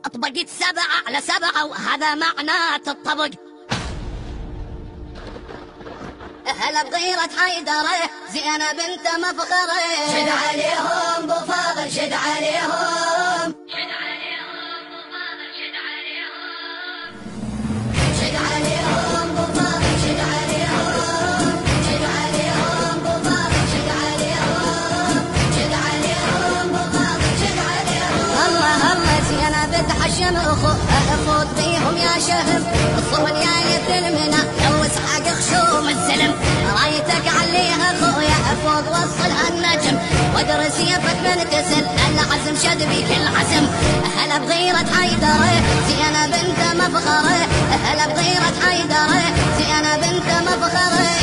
طبقت 7 على 7 وهذا معناته الطبق. هلا بغيرة حيدرة زينة بنت مفخرة، شد عليهم بو فاضل شد عليهم، شد عليهم بو فاضل شد عليهم، شد عليهم بو فاضل شد عليهم، شد عليهم بو فاضل شد عليهم، شد عليهم بو فاضل شد عليهم. الله الله زينة بتحشم اخوض بيهم يا شهم، الصون يا يتلمنا لو اسحق خشوم الزلم، رايتك عليها اخويا افوض وصلها النجم، وادرس يفك من تسل العزم شد بيك العزم. هلا بغيرة حيدرة زينة بنت مفخرة، هلا بغيرة حيدرة زينة بنت مفخرة.